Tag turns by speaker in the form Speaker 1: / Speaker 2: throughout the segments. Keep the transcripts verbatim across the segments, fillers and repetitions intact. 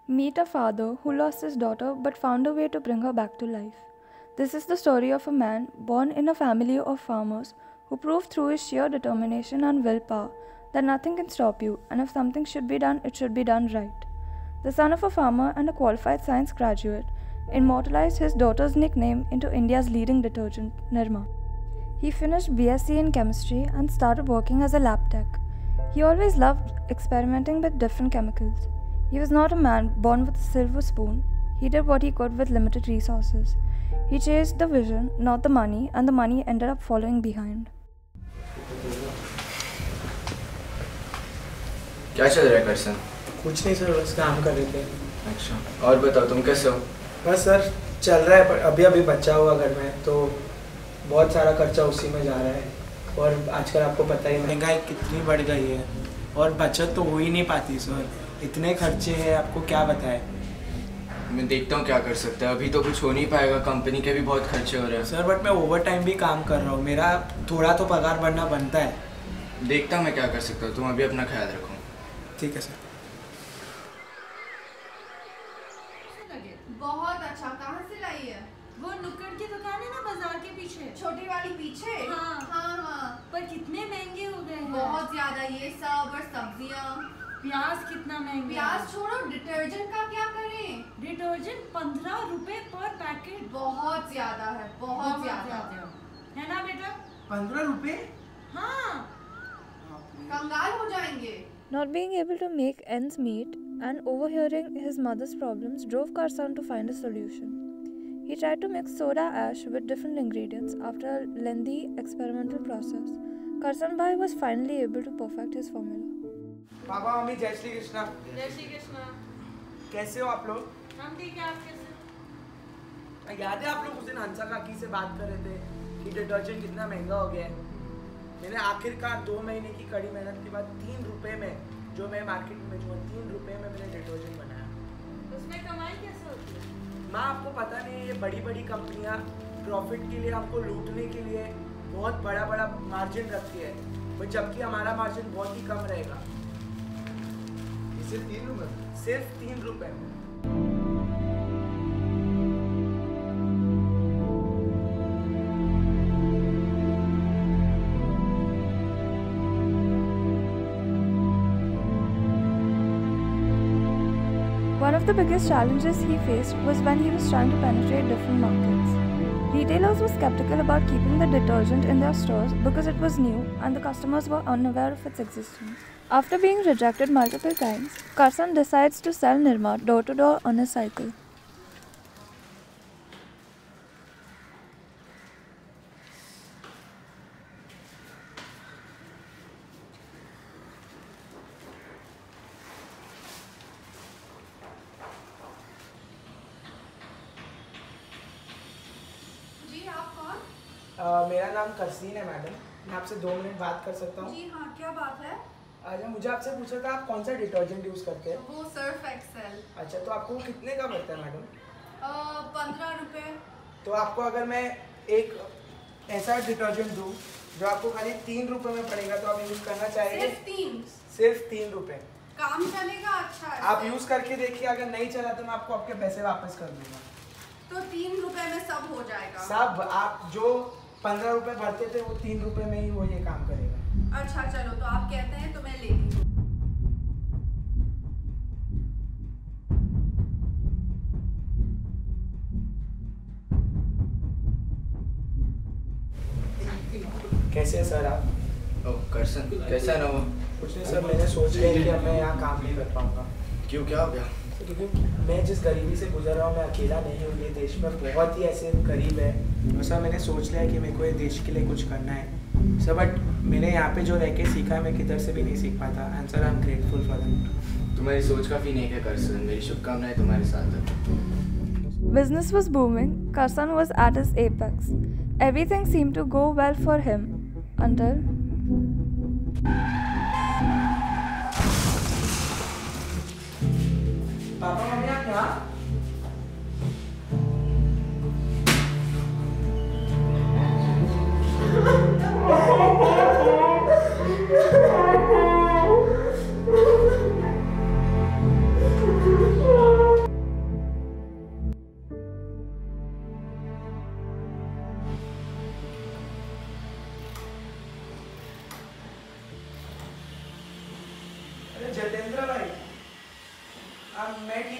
Speaker 1: Meet a father who lost his daughter but found a way to bring her back to life. This is the story of a man born in a family of farmers who proved through his sheer determination and willpower that nothing can stop you, and if something should be done, it should be done right. The son of a farmer and a qualified science graduate immortalized his daughter's nickname into India's leading detergent, Nirma. He finished B S c in chemistry and started working as a lab tech. He always loved experimenting with different chemicals. He was not a man born with a silver spoon. He did what he could with limited resources. He chased the vision, not the money, and the money ended up following behind.
Speaker 2: क्या चल रहा है करसन?
Speaker 3: कुछ नहीं sir, बस काम कर रहे थे।
Speaker 2: अच्छा, और बताओ तुम कैसे हो?
Speaker 3: बस सर चल रहा है, पर अभी अभी बच्चा हुआ घर में तो बहुत सारा खर्चा उसी में जा रहा है। और आजकल आपको पता ही महंगाई कितनी बढ़ गई है और बचत तो हो ही नहीं पाती सर, इतने खर्चे हैं, आपको क्या बताएं।
Speaker 2: मैं देखता हूँ क्या कर सकता है। अभी तो कुछ हो नहीं पाएगा, कंपनी के भी बहुत खर्चे हो रहे हैं
Speaker 3: सर। बट मैं ओवर टाइम भी काम कर रहा हूँ, मेरा थोड़ा तो पगार बढ़ना बनता है।
Speaker 2: देखता हूँ मैं क्या कर सकता हूँ, तुम अभी अपना ख्याल रखो।
Speaker 3: ठीक है सर।
Speaker 4: बहुत अच्छा, कहाँ से लाई है?
Speaker 5: वो नुक्कड़ की दुकान है ना बाजार के पीछे,
Speaker 4: छोटी वाली पीछे।
Speaker 5: हाँ
Speaker 4: हाँ हाँ।
Speaker 5: पर कितने महंगे हो गए हैं।
Speaker 4: बहुत ज्यादा, ये सब और सब्जियाँ।
Speaker 5: प्याज कितना महंगा।
Speaker 4: प्याज छोड़ो, डिटर्जेंट का क्या करें?
Speaker 5: डिटर्जेंट पंद्रह रुपए पर पैकेट।
Speaker 4: बहुत ज्यादा है, बहुत ज्यादा
Speaker 5: है ना बेटा?
Speaker 3: पंद्रह रुपए?
Speaker 5: हाँ,
Speaker 4: कंगाल हो जाएंगे।
Speaker 1: Not being able to make ends meet and overhearing his mother's problems drove Karsan to find a solution. He tried to mix soda ash with different ingredients. After a lengthy experimental process, Karsanbhai was finally able to perfect his formula.
Speaker 3: पापा मम्मी जय श्री कृष्णा।
Speaker 5: जय श्री कृष्णा।
Speaker 3: कैसे हो आप लोग?
Speaker 5: हम ठीक है, आप कैसे?
Speaker 3: याद है आप लोग उस दिन हंसा काकी से बात कर रहे थे कि डिटर्जेंट कितना महंगा हो गया है। मैंने आखिरकार दो महीने की कड़ी मेहनत के बाद तीन रुपए में, जो मैं मार्केट में बेचूंगा, तीन रुपए में मैंने डिटर्जेंट बनाया।
Speaker 5: उसमें कमाई कैसे होती है?
Speaker 3: माँ आपको पता नहीं, ये बड़ी बड़ी कंपनियाँ प्रॉफिट के लिए, हमको लूटने के लिए बहुत बड़ा बड़ा मार्जिन रखती है, बट जबकि हमारा मार्जिन बहुत ही कम रहेगा। सिर्फ तीन रुपए सिर्फ तीन रुपए
Speaker 1: One of the biggest challenges he faced was when he was trying to penetrate different markets. Retailers were skeptical about keeping the detergent in their stores because it was new and the customers were unaware of its existence. After being rejected multiple times, Karsan decides to sell Nirma door to door on his cycle.
Speaker 3: Uh, मेरा नाम करसीन है madam, मैं आपसे दो minute बात कर सकता हूँ?
Speaker 4: जी हाँ, क्या बात है?
Speaker 3: अच्छा, मुझे आपसे पूछना था आप कौन सा डिटर्जेंट यूज़ करते हैं?
Speaker 4: वो सर्फ एक्सेल।
Speaker 3: अच्छा, तो आपको कितने का पड़ता है मैडम?
Speaker 4: पंद्रह रुपये।
Speaker 3: तो आपको अगर मैं एक ऐसा डिटर्जेंट दूँ जो आपको खाली तीन रुपए में पड़ेगा, तो आप यूज़ करना चाहेंगे?
Speaker 4: सिर्फ तीन?
Speaker 3: सिर्फ तीन रुपए।
Speaker 4: काम चलेगा? अच्छा है।
Speaker 3: आप यूज़ करके देखिए, अगर नहीं चला तो मैं आपको आपके पैसे वापस कर दूँगा।
Speaker 4: तो तीन रुपए में सब हो जाएगा? सब,
Speaker 3: आप जो पंद्रह रुपए भरते थे वो तीन रुपए में ही वो ये काम करेगा।
Speaker 4: अच्छा चलो, तो आप कहते हैं तो मैं ले ली।
Speaker 3: कैसे है सर आप?
Speaker 2: ओ करसन, कैसा है ना वो?
Speaker 3: कुछ नहीं सर, मैंने सोच लिया कि अब मैं यहाँ काम नहीं कर पाऊँगा।
Speaker 2: क्यों, क्या हो गया?
Speaker 3: क्योंकि मैं जिस गरीबी से गुजर रहा हूँ, मैं अकेला नहीं हूँ, ये देश में बहुत ही ऐसे गरीब है। तो सर मैंने सोच लिया कि मेरे को ये देश के लिए कुछ करना है सर, बट मैंने यहाँ पे जो रह के सीखा है मैं किधर से भी नहीं सीख पाता, and sir I am grateful for that.
Speaker 2: तुम्हारी सोच काफ़ी नेक है करसन, मेरी शुभकामनाएं तुम्हारे साथ है।
Speaker 1: Business was booming. Karsan was at his apex. Everything seemed to go well for him until
Speaker 3: पापा मम्मी आप यहाँ?
Speaker 6: Oh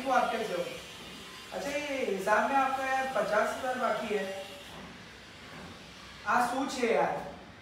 Speaker 3: देखो आप कैसे हो। अच्छा ये हिसाब में आपका यार पचास हजार बाकी है। आज सोचिए यार,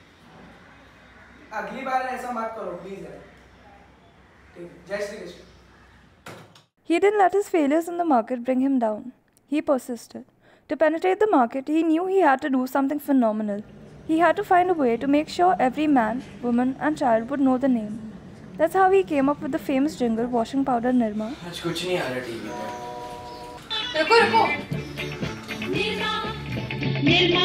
Speaker 3: अगली बार ऐसा मत करो प्लीज यार। ठीक, जय Shri Krishna.
Speaker 1: He didn't let his failures in the market bring him down. He persisted. To penetrate the market, he knew he had to do something phenomenal. He had to find a way to make sure every man, woman, and child would know the name. That's how he came up with the famous jingle, washing powder Nirma.
Speaker 2: आज कुछ नहीं आ रहा TV पे।
Speaker 4: रुको रुको।
Speaker 5: Nirma Nirma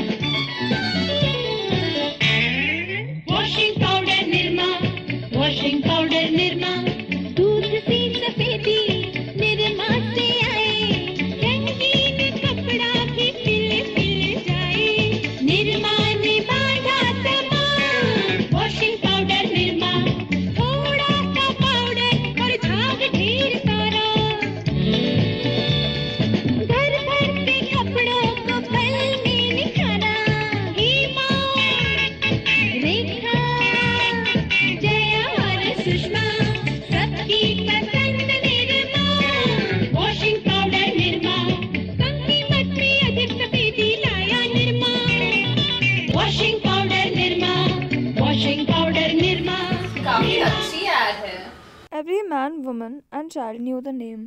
Speaker 5: washing powder Nirma washing powder Nirma दूध सी सफेदी निर्मा से आए रंगीन कपड़ा भी खिल खिल जाए निर्मा ने बांधा तमाम वॉशिंग पाउडर निर्मा थोड़ा सा पाउडर और झाग ढेर सारा घर भर के कपड़ों को पल में निखारा हेमा रेखा जया और सुषमा सबकी पसंद निर्मा वॉशिंग पाउडर निर्मा कम कीमत में अधिक सफेदी लाया Nirma washing powder Nirma washing powder Nirma
Speaker 4: काफी अच्छी ऐड है।
Speaker 1: Every man, woman, and child knew the name.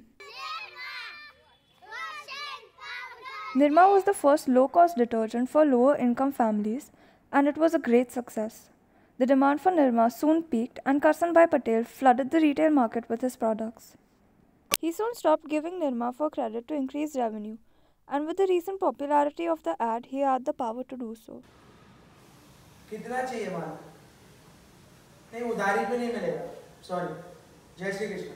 Speaker 1: Nirma was the first low-cost detergent for lower-income families, and it was a great success. The demand for Nirma soon peaked, and Karsanbhai Patel flooded the retail market with his products. He soon stopped giving Nirma for credit to increase revenue, and with the recent popularity of the ad, he had the power to do so.
Speaker 3: कितना चाहिए माल? नहीं उधारी पे नहीं मिलेगा। Sorry. जय श्री कृष्ण।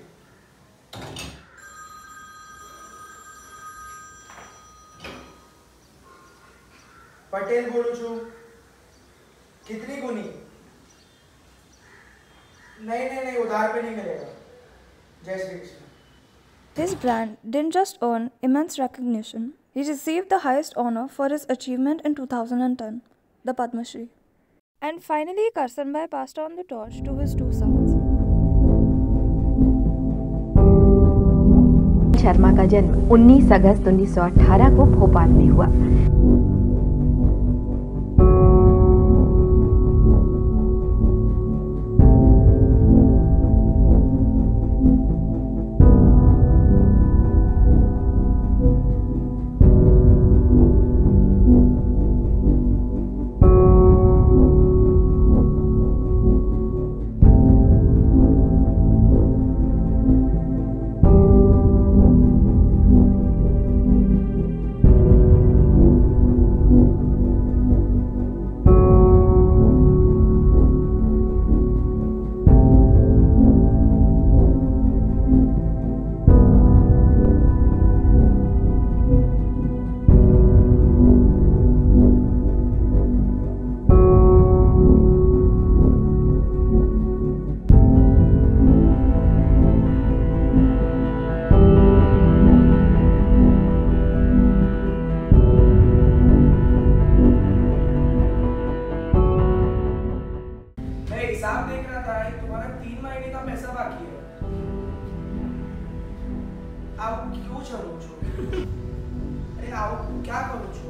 Speaker 3: पटेल बोलू छू। कितनी गुनी? नहीं नहीं नहीं उधार पे नहीं मिलेगा। जय Shri Krishna.
Speaker 1: His brand didn't just earn immense recognition, he received the highest honor for his achievement in two thousand ten, the Padma Shri. And finally, Karsanbhai passed on the torch to his two sons.
Speaker 6: Sharma का जन्म उन्नीस अगस्त उन्नीस सौ अठारह को भोपाल में हुआ।
Speaker 3: हिसाब देख रहा था, तुम्हारा तीन महीने का पैसा बाकी है। आप क्यों चलो छो? अरे आप क्या करो छो?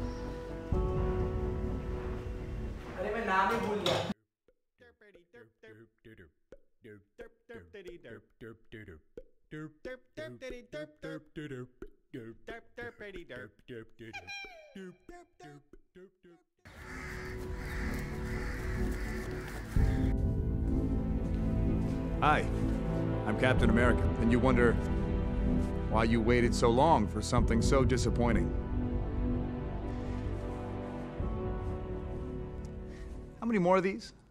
Speaker 3: अरे मैं नाम ही भूल गया।
Speaker 7: Hi, I'm Captain America, and you wonder why you waited so long for something so disappointing. How many more of these?